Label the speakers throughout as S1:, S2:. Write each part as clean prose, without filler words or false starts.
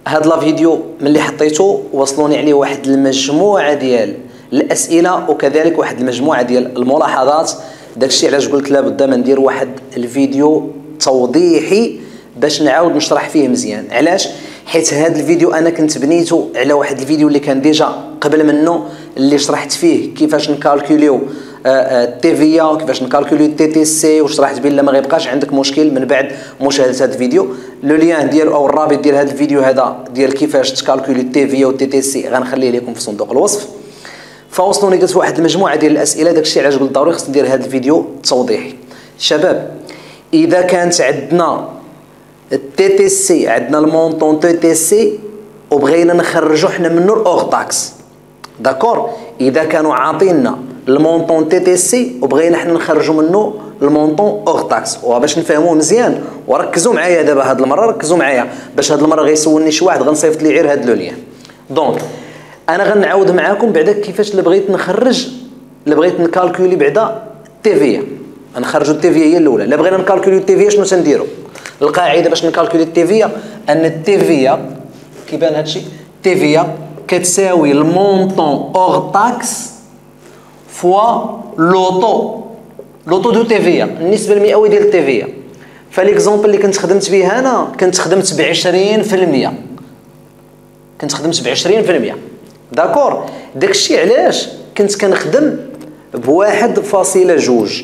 S1: هاد لا فيديو ملي حطيته وصلوني عليه واحد المجموعه ديال الاسئله وكذلك واحد المجموعه ديال الملاحظات. داكشي علاش قلت لابد ما ندير واحد الفيديو توضيحي باش نعاود نشرح فيه مزيان. علاش؟ حيت هاد الفيديو انا كنت بنيته على واحد الفيديو اللي كان ديجا قبل منه، اللي شرحت فيه كيفاش نكالكوليو التيفيا وكيفاش نكالكوليو التي تي سي، وشرحت بلا ما غيبقاش عندك مشكل من بعد مشاهده هذا الفيديو. لو ليان ديال او الرابط ديال هذا الفيديو هذا ديال كيفاش تكالكوليو التيفيا والتي تي سي غنخليه لكم في صندوق الوصف. فوصلوني قلت واحد المجموعه ديال الاسئله، داكشي علاش قلت ضروري خصني ندير هذا الفيديو توضيحي. شباب، اذا كانت عندنا التي تي سي، عندنا المونطون تي تي سي وبغينا نخرجوا حنا منه الاوغ تاكس، داكور؟ اذا كانوا عاطينا المونطون تي تي سي وبغينا حنا نخرجوا منه المونطون اوغ تاكس، وباش نفهموه مزيان وركزوا معايا دابا هاد المره، ركزوا معايا باش هاد المره غيسولني شي واحد غنصيفط ليه غير هاد لو ليان. دونك انا غنعاود معاكم بعدا كيفاش اللي بغيت نخرج، اللي بغيت نكالكولي بعدا التيفيا، غنخرجوا التيفيا هي الاولى. الا بغينا نكالكولي التيفيا شنو تنديروا؟ القاعده باش نكالكولي التيفيا ان التيفيا كيبان هادشي، التيفيا كتساوي المونطون اوغ تاكس فوا لوطو دو تيفيا، النسبه المئويه ديال التيفيا. فليكزومبل اللي كنت خدمت به انا كنت خدمت ب 20%، كنت خدمت ب 20%، داكور؟ داكشي علاش كنت كنخدم ب 1.2.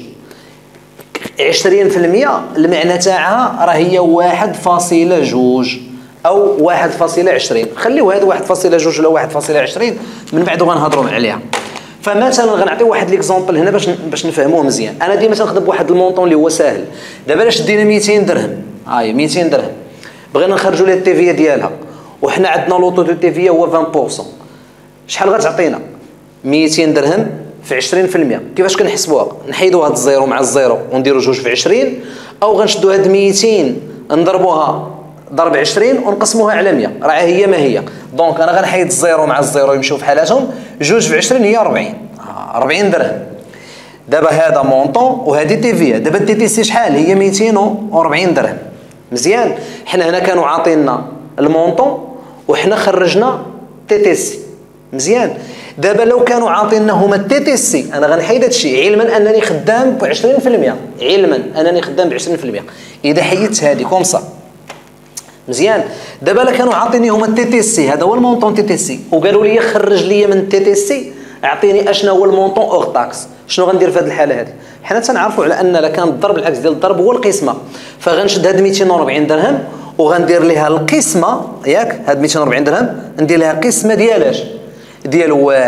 S1: 20% المعنى تاعها راه هي 1.2 او 1.20. خليو هذا 1.2 ولا 1.20 من بعد غنهضروا عليها. فمثلا غنعطي واحد ليكزومبل هنا باش نفهموه مزيان. انا ديما تنخدم بواحد المونطون اللي هو ساهل. دابا الا شدينا 200 درهم، هاي 200 درهم بغينا نخرجوا لها التيفيا ديالها، وحنا عندنا لوطو دو تيفيا هو 20%، شحال غتعطينا؟ 200 درهم في 20%. كيفاش كنحسبوها؟ نحيدوا هاد الزيرو مع الزيرو ونديروا 2 في 20، او غنشدوا هاد 200 نضربوها ضرب 20 ونقسموها على 100، راه هي ما هي. دونك انا غنحيد الزيرو مع الزيرو يمشيو في حالاتهم، 2 في 20 هي 40 درهم. دابا هذا مونطون وهذه تيفيا. دابا التي تي سي شحال؟ هي 240 درهم. مزيان، حنا هنا كانوا عاطينا المونطون وحنا خرجنا تي تي سي. مزيان، دابا لو كانوا عاطينا هما التي تي سي، انا غنحيد هادشي علما انني خدام ب 20%، علما انني خدام ب 20%. اذا حيدت هذه كومسا، مزيان. دابا لا كانوا عاطيني هما التي تي سي، هذا هو المونطون تي تي سي، وقالوا لي خرج لي من التي تي سي اعطيني اشنا هو المونطون اوغ تاكس، شنو غندير في هذه الحاله هذه؟ حنا تنعرفوا على ان لا كان الضرب العكس ديال الضرب هو القسمه، فغنشد هاد 240 درهم وغندير ليها القسمه، ياك؟ هاد 240 درهم ندير لها قسمه ديال اش؟ ديال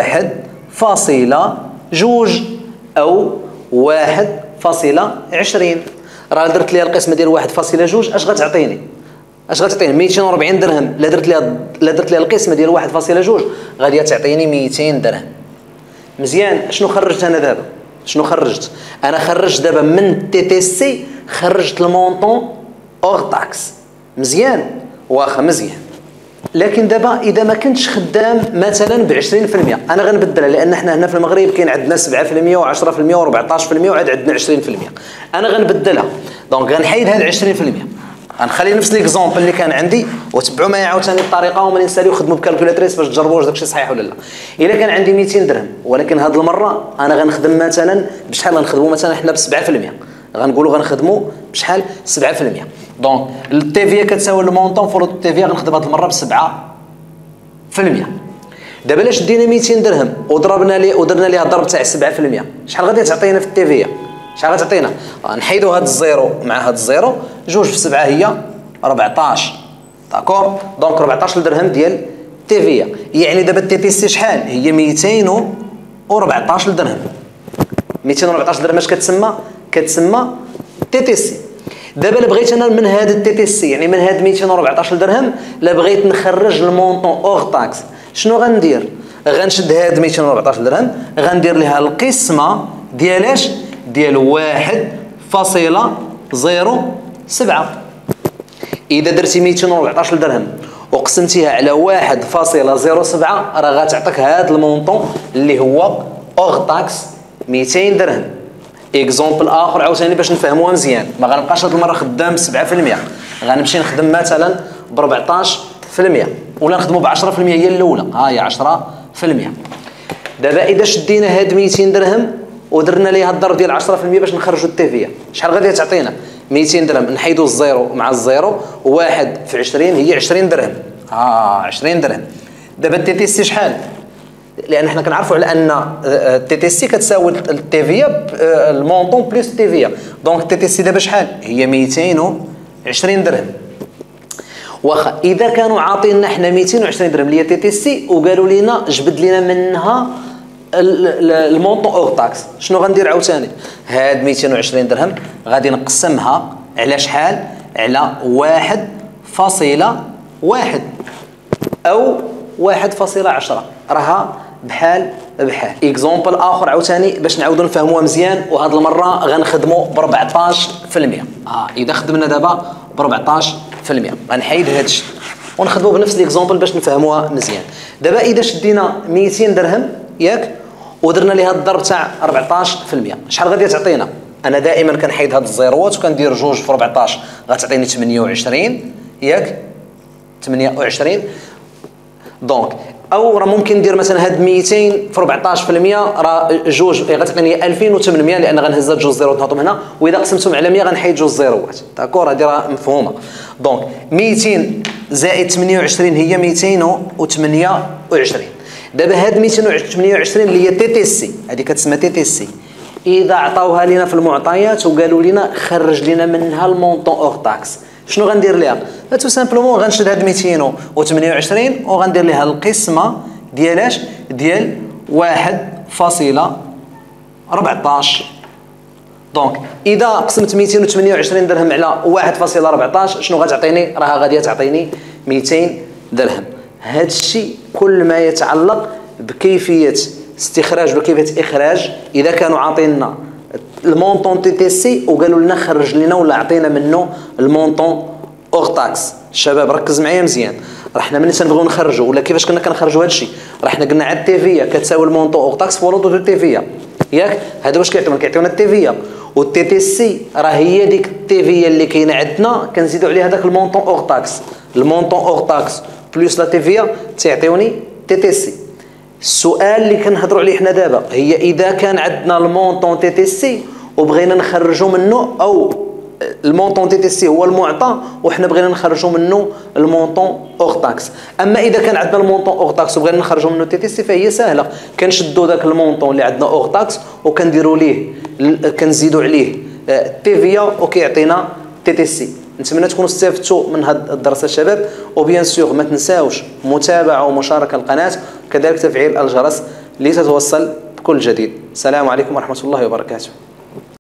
S1: 1.2 او 1.20. راه درت ليها القسمه ديال 1.2، اش غتعطيني؟ اش غتعطيني؟ 240 درهم. لا درت ليها القسمه ديال 1.2 غادي تعطيني 200 درهم. مزيان، شنو خرجت انا دابا؟ شنو خرجت؟ انا خرجت دابا من تي تي سي، خرجت المونطون اوغ تاكس. مزيان، واخا مزيان. لكن دابا اذا ما كنتش خدام مثلا ب 20%، انا غنبدلها، لان حنا هنا في المغرب كاين عندنا 7% و10% و14% وعاد عندنا 20%. انا غنبدلها، دونك غنحيد هاد 20%، غنخلي نفس ليكزومبل اللي كان عندي وتبعوا معايا عاوتاني الطريقه وما ننساو خدموا بكالكولاتريس باش تجربوا واش داكشي صحيح ولا لا. الا كان عندي 200 درهم ولكن هاد المره انا غنخدم مثلا بشحال؟ غنخدموا مثلا حنا ب 7%، غنقولوا غنخدموا بشحال؟ 7%. دونك التيفيا كتساوي المونطون فور التيفيا غنخدم هاد المره ب 7%. دابا الا شدينا 200 درهم ودرنا ليها الضرب تاع 7%، شحال غادي تعطينا في التيفيا؟ شحال غتعطينا؟ نحيدوا هاد الزيرو مع هاد الزيرو، 2 في 7 هي 14، داكور؟ دونك 14 درهم ديال التيفيا. يعني دابا التي تي سي شحال؟ هي 214 درهم. 214 درهم اش كتسمى؟ كتسمى تي تي سي. دابا الا بغيت انا من هاد التي تي سي، يعني من هاد 214 درهم، لا بغيت نخرج المونطون اوغ تاكس، شنو غندير؟ غنشد هاد 214 درهم غندير لها القسمه ديال اش؟ ديال 1.07. اذا درتي 214 درهم وقسمتيها على 1.07 راه غتعطيك هذا المونطون اللي هو اوغ تاكس 200 درهم. اكزومبل اخر عاوتاني باش نفهموها مزيان، ما غنبقاش هاد المره خدام ب 7%، غنمشي نخدم مثلا ب 14%. ولا نخدموا ب 10% هي الاولى، ها هي 10%. دابا اذا شدينا هاد 200 درهم ودرنا ليها الضرب ديال 10% باش نخرجوا التيفيا، شحال غادي تعطينا؟ 200 درهم نحيدوا الزيرو مع الزيرو، 1 في 20 هي 20 درهم. 20 درهم. دابا التي تي سي شحال؟ لان حنا كنعرفوا على ان التي تي سي كتساوي التيفيا المونطون بلس التيفيا، دونك التي تي سي دابا شحال؟ هي 220 درهم. واخا اذا كانوا عاطينا حنا 220 درهم اللي هي تي تي سي وقالوا لنا جبد لنا منها المونطون اور تاكس، شنو غندير عاوتاني؟ هاد 220 درهم غادي نقسمها على شحال؟ على 1.1 او 1.10، راها بحال بحال. اكزومبل اخر عاوتاني باش نعاودوا نفهموها مزيان، وهاد المره غنخدموا ب 14%. اذا خدمنا دابا ب 14% غنحيد هاد الشيء ونخدموا بنفس ليكزومبل باش نفهموها مزيان. دابا اذا شدينا 200 درهم ياك ودرنا ليها الضرب تاع 14%، شحال غادي تعطينا؟ انا دائما كنحيد هاد الزيروات وكندير 2 في 14 غتعطيني 28 ياك 28. دونك او راه ممكن ندير مثلا هاد 200 في 14% راه 2 غتعطيني 2800 لان غنهز هاد 2 زيروات نحطهم هنا، واذا قسمتهم على 100 غنحيد 2 زيروات. داكور هادي راه مفهومه. دونك 200 زائد 28 هي 228. دابا هاد 228 اللي هي تي تي سي، هذه كتسمى تي تي سي، اذا عطاوها لينا في المعطيات وقالوا لنا خرج لنا منها المونطون اور تاكس، شنو غندير ليها؟ تو سامبلومون غنشد هاد 228 وغندير ليها القسمه ديالاش؟ ديال 1.14. دونك اذا قسمت 228 درهم على 1.14 شنو غتعطيني؟ راها غادي تعطيني 200 درهم. هذا الشيء كل ما يتعلق بكيفيه استخراج وكيفيه اخراج. اذا كانوا عاطينا المونطون تي تي سي وقالوا لنا خرج لنا ولا عطينا منه المونطون اور تاكس، الشباب ركز معايا مزيان، راه حنا ملي تنبغيو نخرجوا ولا كيفاش كنا كنخرجوا هذا الشيء، راه حنا قلنا على التيفيا كتساوي المونطون اور تاكس فولو دو التيفيا ياك. هذا واش كيعطيونا؟ كيعطيونا التيفيا، والتي تي سي راه هي ديك التيفيا اللي كاينه عندنا كنزيدوا عليها داك المونطون اور تاكس. المونطون اور تاكس بلس لا تيفيا تيعطيوني تي تي سي. السؤال اللي كنهضروا عليه حنا دابا هي اذا كان عندنا المونطون تي تي سي وبغينا نخرجوا منه، او المونطون تي تي سي هو المعطى وحنا بغينا نخرجوا منه المونطون اور تاكس. اما اذا كان عندنا المونطون اور تاكس وبغينا نخرجوا منه تي تي سي فهي سهله، كنشدوا داك المونطون اللي عندنا اور تاكس وكنديروا ليه كنزيدوا عليه تيفيا وكيعطينا تي تي سي. نتمنى تكونوا استفدتوا من هذا الدرس الشباب، وبيان سور ما تنساوش متابعه ومشاركه القناه وكذلك تفعيل الجرس لتتوصل بكل جديد. السلام عليكم ورحمه الله وبركاته.